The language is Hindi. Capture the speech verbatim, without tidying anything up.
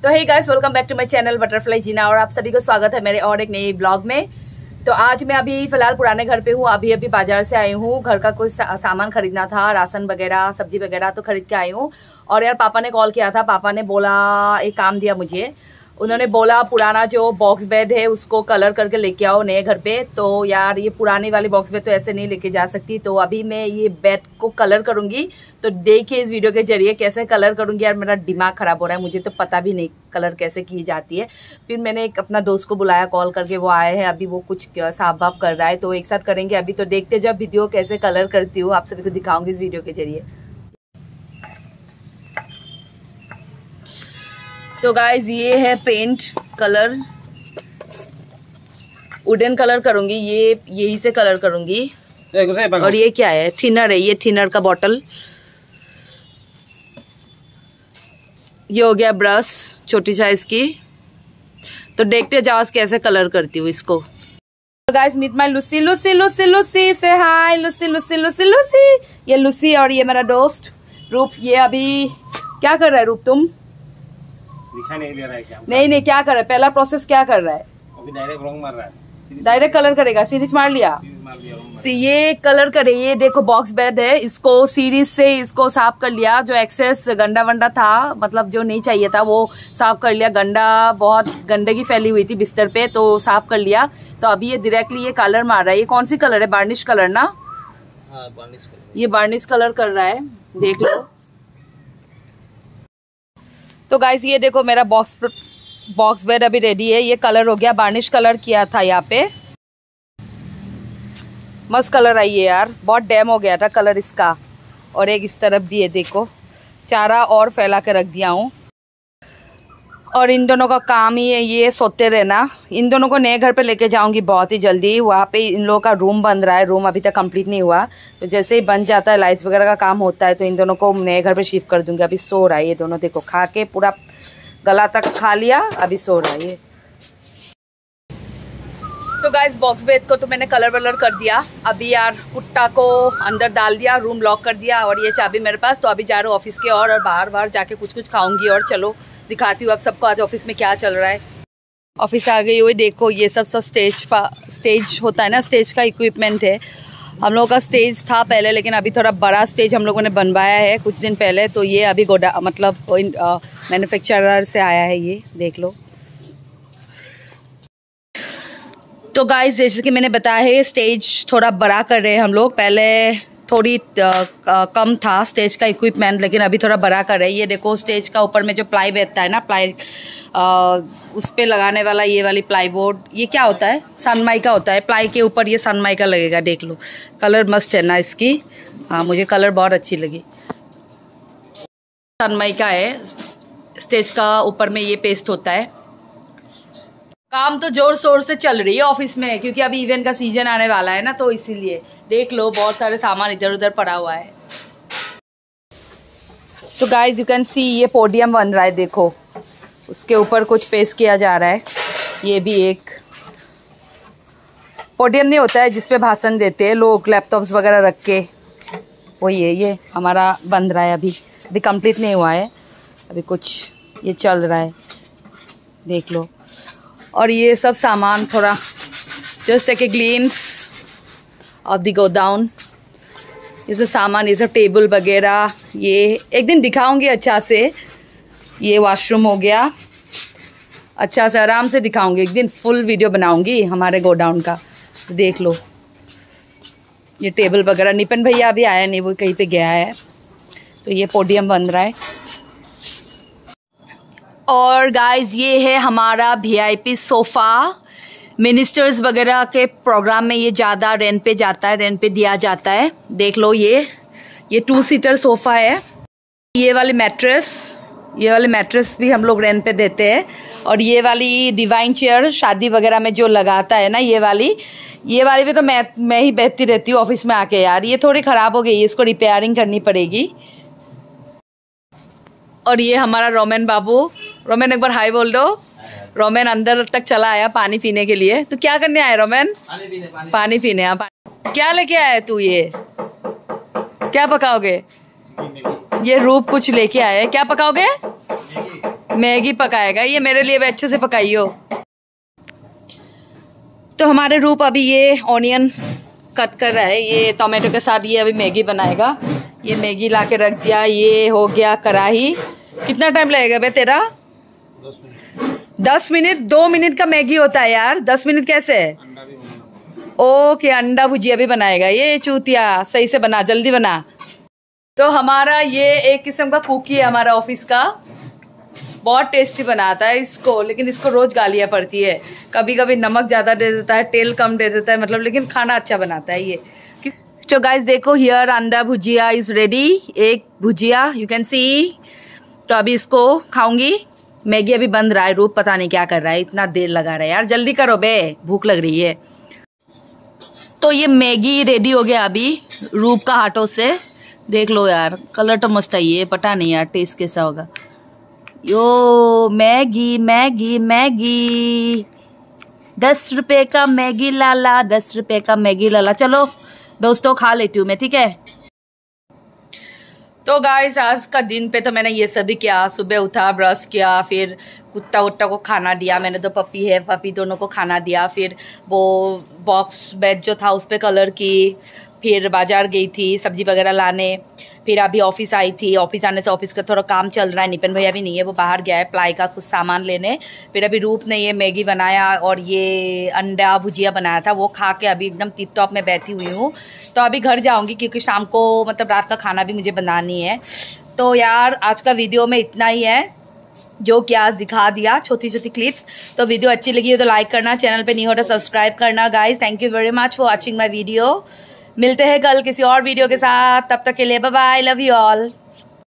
तो hey guys, welcome back to my channel butterfly Jeena और आप सभी को स्वागत है मेरे और एक नए ब्लॉग में। तो आज मैं अभी फ़िलहाल पुराने घर पे हूँ। अभी अभी बाजार से आई हूँ, घर का कुछ सा, सामान खरीदना था, राशन वगैरह सब्जी वगैरह तो खरीद के आई हूँ। और यार पापा ने कॉल किया था, पापा ने बोला एक काम दिया मुझे। उन्होंने बोला पुराना जो बॉक्स बेड है उसको कलर करके लेके आओ नए घर पे। तो यार ये पुरानी वाली बॉक्स बेड तो ऐसे नहीं लेके जा सकती, तो अभी मैं ये बेड को कलर करूँगी। तो देखिए इस वीडियो के जरिए कैसे कलर करूँगी। यार मेरा दिमाग ख़राब हो रहा है, मुझे तो पता भी नहीं कलर कैसे की जाती है। फिर मैंने एक अपना दोस्त को बुलाया कॉल करके, वो आए हैं, अभी वो कुछ साफ बाफ कर रहा है, तो एक साथ करेंगे। अभी तो देखते जब वीडियो कैसे कलर करती हूँ, आप सभी को दिखाऊंगी इस वीडियो के जरिए। तो गाइज ये है पेंट कलर, वुडन कलर करूंगी, ये यही से कलर करूंगी। और ये क्या है, थिनर है, ये थिनर का बॉटल। ये हो गया ब्रश छोटी साइज की। तो देखते जाओ कैसे कलर करती हूँ इसको। Guys meet my Lucy, Lucy Lucy Lucy से hi, Lucy Lucy Lucy Lucy. ये लूसी और ये मेरा दोस्त रूप। ये अभी क्या कर रहा है रूप, तुम? दिखा नहीं दे रहा है क्या? नहीं नहीं, क्या कर रहा है, पहला प्रोसेस क्या कर रहा है? अभी डायरेक्ट रंग मार रहा है, डायरेक्ट कलर करेगा। सीरीज मार लिया, सी ये कलर करे। ये देखो बॉक्स बेड है, इसको सीरीज से इसको साफ कर लिया। जो एक्सेस गंदा वंडा था, मतलब जो नहीं चाहिए था वो साफ कर लिया। गंदा, बहुत गंदगी फैली हुई थी बिस्तर पे, तो साफ कर लिया। तो अभी ये डायरेक्टली ये कलर मार रहा है। ये कौन सी कलर है? बार्निश कलर ना? हाँ, बार्निश कलर। ये बार्निश कलर कर रहा है, देख लो। तो गाइस ये देखो मेरा बॉक्स बॉक्स बेड अभी रेडी है। ये कलर हो गया, बार्निश कलर किया था यहाँ पे। मस्त कलर आई है यार, बहुत डैम हो गया था कलर इसका। और एक इस तरफ भी है, देखो चारा और फैला के रख दिया हूँ। और इन दोनों का काम ही है ये सोते रहना। इन दोनों को नए घर पे लेके जाऊंगी बहुत ही जल्दी। वहाँ पे इन लोगों का रूम बन रहा है, रूम अभी तक कंप्लीट नहीं हुआ। तो जैसे ही बन जाता है, लाइट्स वगैरह का काम होता है, तो इन दोनों को नए घर पे शिफ्ट कर दूंगी। अभी सो रहा है ये दोनों, देखो खा के पूरा गला तक खा लिया, अभी सो रहा है ये। तो गाइस बॉक्स बेड को तो मैंने कलर वलर कर दिया। अभी यार कुत्ता को अंदर डाल दिया, रूम लॉक कर दिया, और ये चाबी मेरे पास। तो अभी जा रहा हूँ ऑफिस के और, और बाहर बाहर जाके कुछ कुछ खाऊंगी। और चलो दिखाती हूँ अब सबको आज ऑफिस में क्या चल रहा है। ऑफिस आ गई हुई, देखो ये सब सब स्टेज पा स्टेज होता है ना, स्टेज का इक्विपमेंट है। हम लोगों का स्टेज था पहले, लेकिन अभी थोड़ा बड़ा स्टेज हम लोगों ने बनवाया है कुछ दिन पहले। तो ये अभी गोडा मतलब मैन्युफैक्चरर से आया है, ये देख लो। तो गाइस जैसे कि मैंने बताया है, स्टेज थोड़ा बड़ा कर रहे हैं हम लोग। पहले थोड़ी कम था स्टेज का इक्विपमेंट, लेकिन अभी थोड़ा बड़ा कर रहे हैं। ये देखो स्टेज का ऊपर में जो प्लाई बैठता है ना, प्लाई आ, उस पे लगाने वाला ये वाली प्लाई बोर्ड, ये क्या होता है? सनमाइका होता है। प्लाई के ऊपर ये सनमाइका लगेगा, देख लो। कलर मस्त है ना इसकी, हाँ मुझे कलर बहुत अच्छी लगी। सनमाइका है, स्टेज का ऊपर में ये पेस्ट होता है। काम तो जोर शोर से चल रही है ऑफिस में, क्योंकि अभी इवेंट का सीजन आने वाला है ना, तो इसीलिए देख लो बहुत सारे सामान इधर उधर पड़ा हुआ है। तो गाइज यू कैन सी ये पोडियम बन रहा है, देखो उसके ऊपर कुछ पेस्ट किया जा रहा है। ये भी एक पोडियम नहीं होता है जिसपे भाषण देते हैं लोग लैपटॉप्स वगैरह रख के, वो ये ये हमारा बन रहा है। अभी अभी कंप्लीट नहीं हुआ है, अभी कुछ ये चल रहा है, देख लो। और ये सब सामान थोड़ा just take a glimpse of the godown. ये सब सामान, ये सब टेबल वगैरह, ये एक दिन दिखाऊंगी अच्छा से। ये वॉशरूम हो गया, अच्छा से आराम से दिखाऊंगी एक दिन, फुल वीडियो बनाऊंगी हमारे गोडाउन का, तो देख लो। ये टेबल वगैरह, निपन भैया अभी आया नहीं, वो कहीं पे गया है। तो ये पोडियम बन रहा है। और गाइस ये है हमारा वीआईपी सोफ़ा। मिनिस्टर्स वगैरह के प्रोग्राम में ये ज़्यादा रेंट पे जाता है, रेंट पे दिया जाता है। देख लो ये ये टू सीटर सोफ़ा है। ये वाली मैट्रेस, ये वाली मैट्रेस भी हम लोग रेंट पे देते हैं। और ये वाली डिवाइन चेयर शादी वगैरह में जो लगाता है ना, ये वाली ये वाली भी तो मैं मैं ही बैठती रहती हूँ ऑफिस में आके। यार ये थोड़ी ख़राब हो गई है, इसको रिपेयरिंग करनी पड़ेगी। और ये हमारा रोमन बाबू, रोमन एक बार हाय बोल दो। रोमन अंदर तक चला आया पानी पीने के लिए। तो क्या करने आया रोमन? पानी पीने। पानी, पानी पीने। हाँ, क्या लेके आया तू? ये क्या पकाओगे? ये रूप कुछ लेके आया है, क्या पकाओगे? मैगी पकाएगा ये, मेरे लिए भी अच्छे से पकाइयो। तो हमारे रूप अभी ये ऑनियन कट कर रहा है, ये टोमेटो के साथ ये अभी मैगी बनाएगा। ये मैगी ला के रख दिया, ये हो गया कढ़ाई। कितना टाइम लगेगा बे तेरा? दस मिनट। दस मिनट? दो मिनट का मैगी होता है यार, दस मिनट कैसे? अंडा भी बनाना। ओके, अंडा भुजिया भी बनाएगा ये चूतिया। सही से बना, जल्दी बना। तो हमारा ये एक किस्म का कुकी है हमारा ऑफिस का, बहुत टेस्टी बनाता है इसको, लेकिन इसको रोज गालियाँ पड़ती है। कभी कभी नमक ज़्यादा दे देता है, तेल कम दे देता है, मतलब, लेकिन खाना अच्छा बनाता है ये। तो गाइस देखो, हियर अंडा भुजिया इज रेडी। एक भुजिया यू कैन सी। तो अभी इसको खाऊंगी। मैगी अभी बंद रहा है, रूप पता नहीं क्या कर रहा है, इतना देर लगा रहा है यार, जल्दी करो बे, भूख लग रही है। तो ये मैगी रेडी हो गया अभी रूप का हाथों से। देख लो यार, कलर तो मस्त है, ये पता नहीं यार टेस्ट कैसा होगा। यो मैगी मैगी मैगी, दस रुपए का मैगी लाला, दस रुपए का मैगी लाला। चलो दोस्तों, खा लेती हूँ मैं, ठीक है। तो गाइस आज का दिन पे तो मैंने ये सभी किया। सुबह उठा, ब्रश किया, फिर कुत्ता वुत्ता को खाना दिया। मैंने तो पपी है, पपी दोनों को खाना दिया। फिर वो बॉक्स बेड जो था उस पर कलर की। फिर बाजार गई थी सब्जी वगैरह लाने। फिर अभी ऑफिस आई थी, ऑफिस आने से ऑफिस का थोड़ा काम चल रहा है। निपन भैया भी नहीं है, वो बाहर गया है प्लाई का कुछ सामान लेने। फिर अभी रूप ने ये मैगी बनाया और ये अंडा भुजिया बनाया था, वो खा के अभी एकदम टिप टॉप में बैठी हुई हूँ। तो अभी घर जाऊँगी क्योंकि शाम को मतलब रात का खाना भी मुझे बनानी है। तो यार आज का वीडियो में इतना ही है, जो कि आज दिखा दिया छोटी छोटी क्लिप्स। तो वीडियो अच्छी लगी हो तो लाइक करना, चैनल पे नहीं हो तो सब्सक्राइब करना। Guys thank you very much for watching my video. मिलते हैं कल किसी और वीडियो के साथ, तब तक के लिए bye bye, love you all.